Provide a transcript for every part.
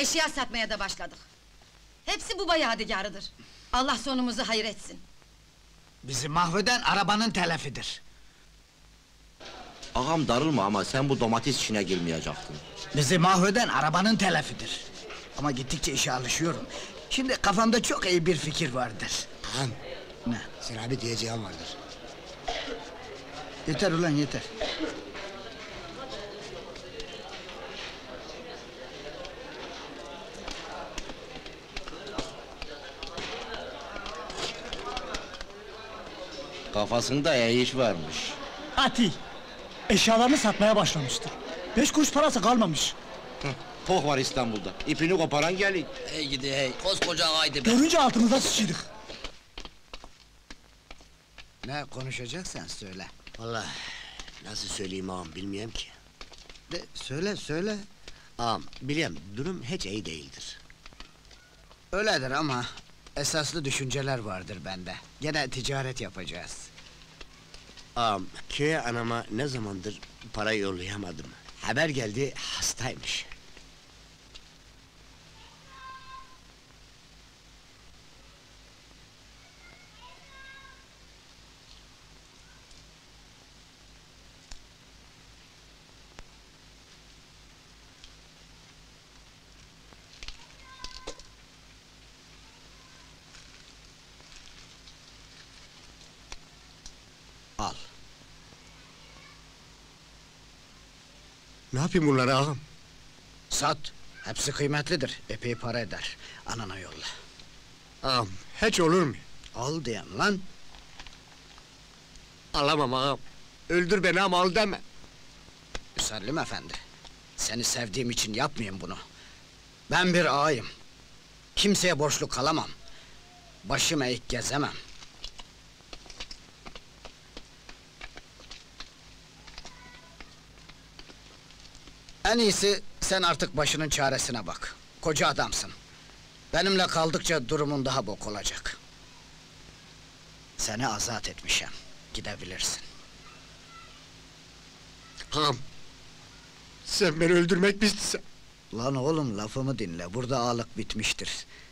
eşya satmaya da başladık. Hepsi baba yadigarıdır. Allah sonumuzu hayır etsin. Bizi mahveden arabanın telafidir. Ağam darılma ama sen bu domates işine girmeyecektin. Bizi mahveden arabanın telafidir. Ama gittikçe işe alışıyorum. Şimdi kafamda çok iyi bir fikir vardır. Ağam, Ne? sana bir diyeceğim vardır. Yeter ulan yeter. Kafasında iş varmış. Ati, eşyalarını satmaya başlamıştır. 5 kuruş parası kalmamış. Tok var İstanbul'da. İpini koparan gelin. Hey gidi hey, koskoca ağaydı be! Görünce altımıza sıçıydık. Ne konuşacaksan söyle. Vallahi nasıl söyleyeyim ağam bilmiyorum ki. De, söyle. Ağam biliyorum durum hiç iyi değildir. Öyledir ama esaslı düşünceler vardır bende. Gene ticaret yapacağız. Ağam köye anama ne zamandır para yollayamadım. Haber geldi hastaymış. Al. Ne yapayım bunları ağam? Sat. Hepsi kıymetlidir. Epey para eder. Anana yolla. Ağam hiç olur mu? Al diyen lan. Alamam ağam. Öldür beni ama al deme. Müsellim efendi. Seni sevdiğim için yapmayayım bunu. Ben bir ağayım. Kimseye borçlu kalamam. Başım eğik gezemem. En iyisi sen artık başının çaresine bak. Koca adamsın. Benimle kaldıkça durumun daha bok olacak. Seni azat etmişim. Gidebilirsin. Ağam. Sen beni öldürmek mi istiyorsun? Lan oğlum lafımı dinle. Burada ağalık bitmiştir.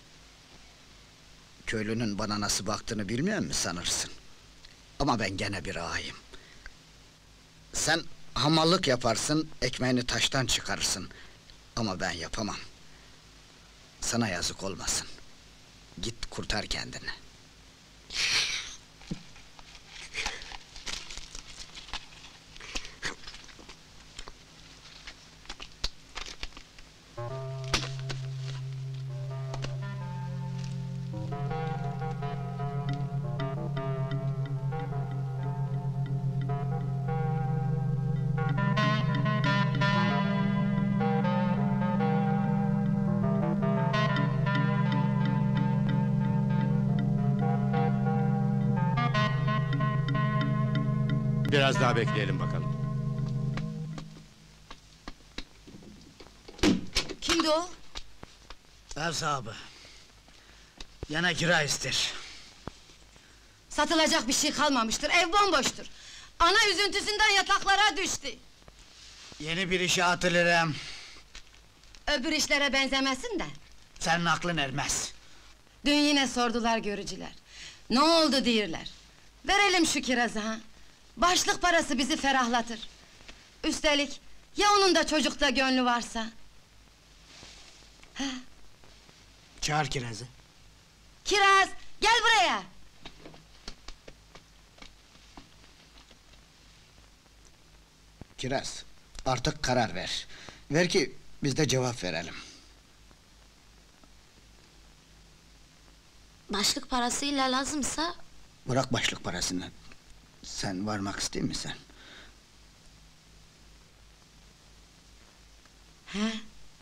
Köylünün bana nasıl baktığını bilmiyor musun sanırsın? Ama ben gene bir ağayım. Sen hamallık yaparsın, ekmeğini taştan çıkarırsın. Ama ben yapamam. Sana yazık olmasın. Git kurtar kendini. Biraz daha bekleyelim bakalım. Kimdi o? Ev sahibi. Yana kira ister. Satılacak bir şey kalmamıştır, ev bomboştur. Ana üzüntüsünden yataklara düştü. Yeni bir işe atılırım. Öbür işlere benzemesin de. Senin aklın ermez. Dün yine sordular görücüler. Ne oldu diyorlar. Verelim şu kirazı ha. Başlık parası bizi ferahlatır. Üstelik ya onun da çocukta gönlü varsa? Ha, Çağır kirazı. Kiraz, gel buraya! Kiraz, artık karar ver. Ver ki biz de cevap verelim. Başlık parasıyla lazımsa... Bırak başlık parasını. Sen varmak ister misin? He?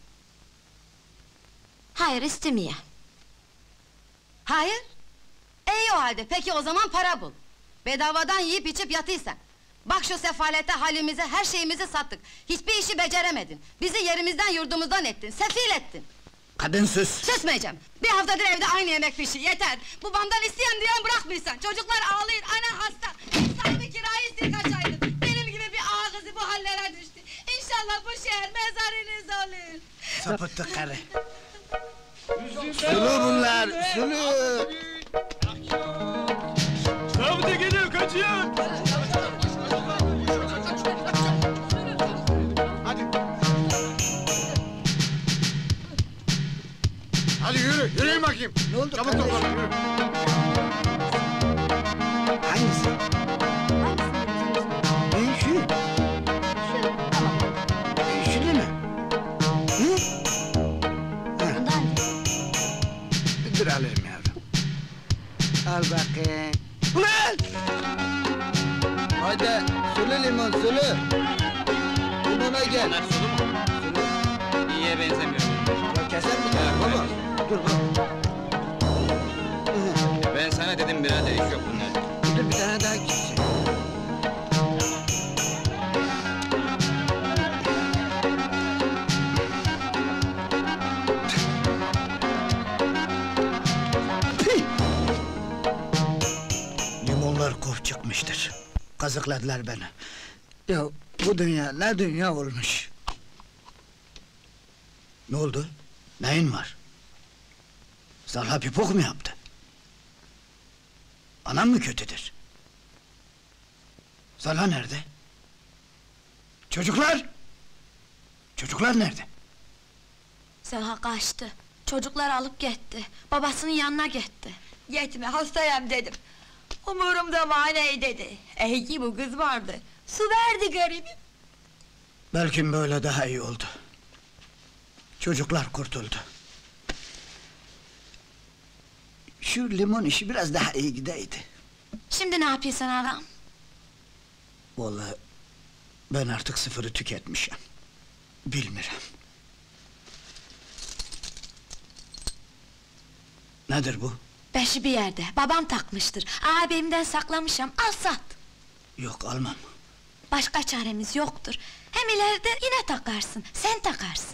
Hayır, istemeye. Hayır? İyi o halde, peki o zaman para bul. Bedavadan yiyip içip yatıysan. Bak şu sefalete halimize, her şeyimizi sattık. Hiçbir işi beceremedin. Bizi yerimizden yurdumuzdan ettin, sefil ettin. Kadın sus! Susmayacağım! Bir haftadır evde aynı yemek pişiyor, yeter! Babamdan isteyen diyen bırakmıyorsan, çocuklar ağlayın, ana hasta! Sahibi kirayı istiyor kaç aydır! Benim gibi bir ağa kızı bu hallere düştü! İnşallah bu şehir mezarınız olur! Sapıttık karı. Sulu bunlar, sulu! Zabıta geliyor, kaçıyor! Hadi yürü, yürüyün bakayım. Ne oldu Çabuk kardeşim? toplanın, yürü. Hangisi? Şu. Şu değil mi? Hı? Ha. Dur alayım yavrum. Al bakayım. Ulan! Hadi, sulu limon, sulu. Limona gel. Sulu. İyiye benzemiyor. Ya keser mi baba? Dur bak. Ben sana dedim birader, iş yok bunlar. Dur bir tane daha gitsin. Pih! Limonlar kof çıkmıştır. Kazıkladılar beni. Ya bu dünya ne dünya olmuş? Ne oldu? Neyin var? Sana pipok mu yaptı? Anam mı kötüdür? Zala nerede? Çocuklar! Çocuklar nerede? Selha kaçtı. Çocuklar alıp gitti. Babasının yanına gitti. Gitme, hastayım dedim. Umurumda mani dedi. İyi bu kız vardı. Su verdi garibim. Belki böyle daha iyi oldu. Çocuklar kurtuldu. Şu limon işi biraz daha iyi gideydi. Şimdi ne yapıyorsun ağam? Vallahi ben artık sıfırı tüketmişim. Bilmiyorum. Nedir bu? Beşi bir yerde. Babam takmıştır. Abimden saklamışım. Al sat. Yok almam. Başka çaremiz yoktur. Hem ileride yine takarsın. Sen takarsın.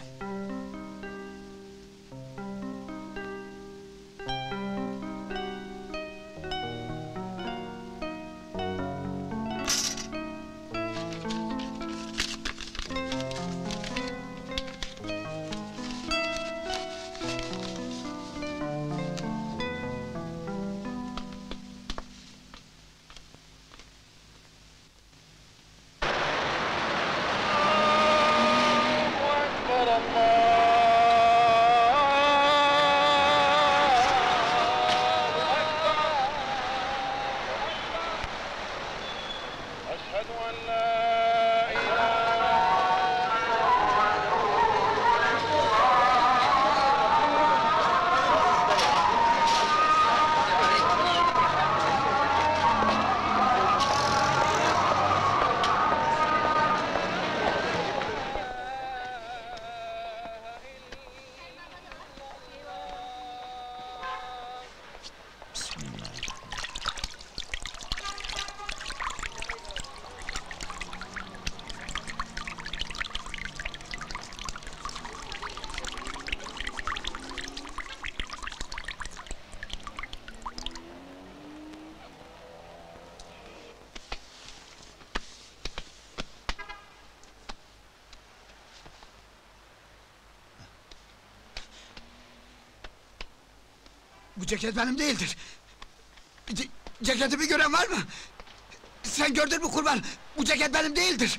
Bu ceket benim değildir. Ceketimi gören var mı? Sen gördün mü kurban? Bu ceket benim değildir.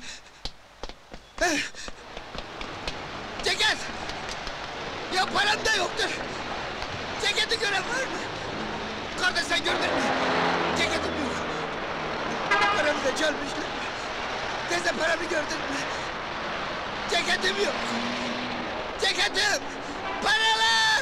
Ceket! Ya param da yoktur. Ceketi gören var mı? Kardeş sen gördün mü? Ceketim yok. Paramı da çalmışlar. Teyze paramı gördün mü? Ceketim yok. Ceketim! Paralar!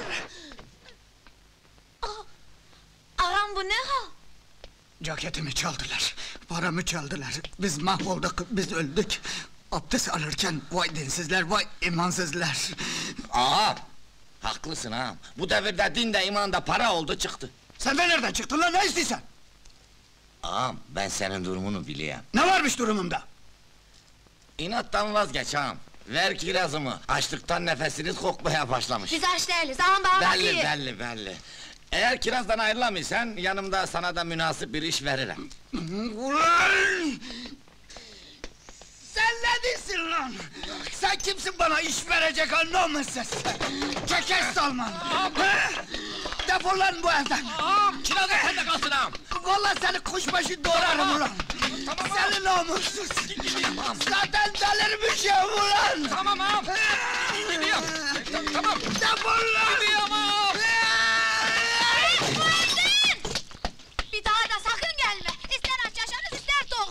Ağam bu ne hal? Ceketimi çaldılar, paramı çaldılar. Biz mahvolduk, biz öldük. Abdest alırken vay dinsizler, vay imansızlar. Ağam! Haklısın ağam. Bu devirde din de iman da para oldu çıktı. Sen de nereden çıktın lan, ne istiyorsun? Ağam, ben senin durumunu biliyorum. Ne varmış durumumda? İnattan vazgeç ağam. Ver kirazımı. Açlıktan nefesiniz kokmaya başlamış. Biz aç değiliz. Ağam bana Belli, bakıyor. belli. Eğer kirazdan ayrılamıyorsan, yanımda sana da münasip bir iş veririm. Ulan! Sen ne diyorsun lan? Sen kimsin bana iş verecek anlamısın? Çekes Salman! Ha? Defol lan bu evden! Ağam, kirazı sende kalsın ağam! Vallahi seni kuşbaşı doğrarım ulan! Seni namussuz! Zaten delirmişim ulan! Tamam ağam! Gidiyorum! Tamam! Defol lan! Gidiyorum ağam! Bir daha da sakın gelme! İster aç yaşarız, ister tok!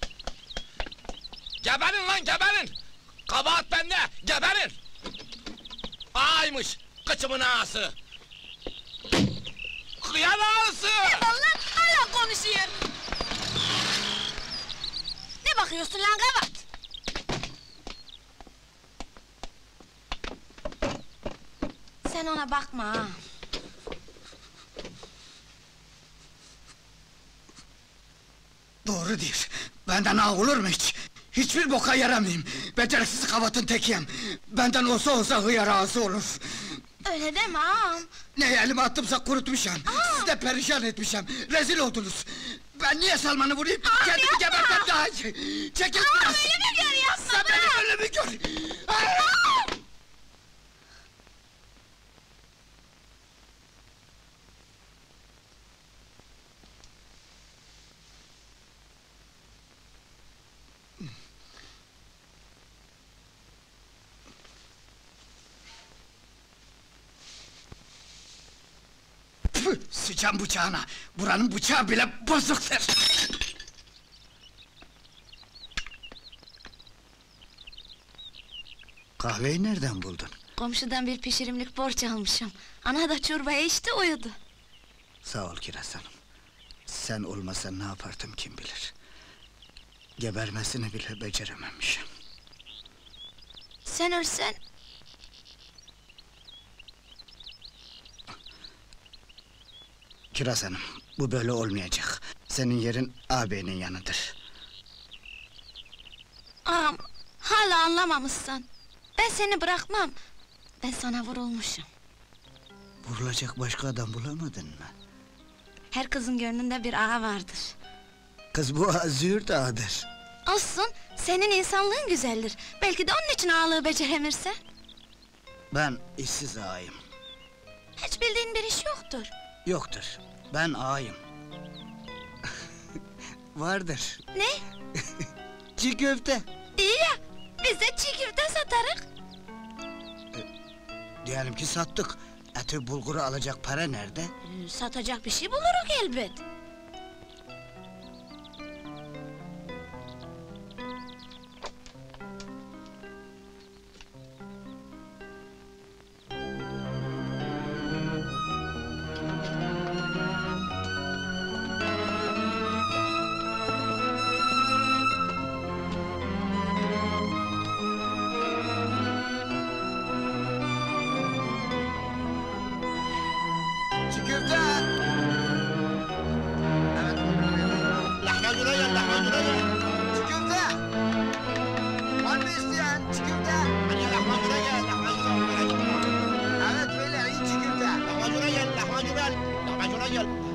Geberin lan geberin! Kabahat bende, geberin! Ağaymış, kıçımın ağası! Hıyar ağası! Vallahi hala konuşuyor! Ne bakıyorsun lan kavat? Sen ona bakma ha! Doğru diyor. Benden ağ olur mu hiç? Hiçbir boka yaramayayım. Beceriksiz kavatın tekiyim. Benden olsa hıyar ağası olur. Öyle deme ağam! Neyi elime attımsa kurutmuşum. Sizi de perişan etmişim. Rezil oldunuz. Ben niye Salman'ı vurayım? Kendimi yapma! gebertem daha iyi. Çekil biraz! Ölümü gör yapma! Sen benim ölümü gör! Ay! Püh, sıçan bıçağına! Buranın bıçağı bile bozuktur! Kahveyi nereden buldun? Komşudan bir pişirimlik borç almışım. Ana da çorbayı içti, uyudu. Sağ ol Kiraz Hanım. Sen olmasan ne yapardım kim bilir. Gebermesini bile becerememişim. Sen ölsen... Kiraz Hanım, bu böyle olmayacak. Senin yerin ağabeyinin yanıdır. Ağam, hala anlamamışsın. Ben seni bırakmam. Ben sana vurulmuşum. Vurulacak başka adam bulamadın mı? Her kızın gönlünde bir ağa vardır. Kız bu ağa züğürt ağadır. Olsun, senin insanlığın güzeldir. Belki de onun için ağalığı beceremirsen. Ben işsiz ağayım. Hiç bildiğin bir iş yoktur. Yoktur, ben ağayım. Vardır. Ne? Çiğ köfte. İyi ya, biz de çiğ köfte satarız. Diyelim ki sattık. Eti bulguru alacak para nerede? Satacak bir şey buluruz elbet. Çiğ köfte! Evet. Lahmacuna gel, lahmacuna gel. Çiğ köfte! Var mı isteyen çiğ köfte? Hani lahmacuna gel, lahmacuna. Evet beyler, iyi çiğ köfte. Lahmacuna gel, lahmacuna. Lahmacuna gel.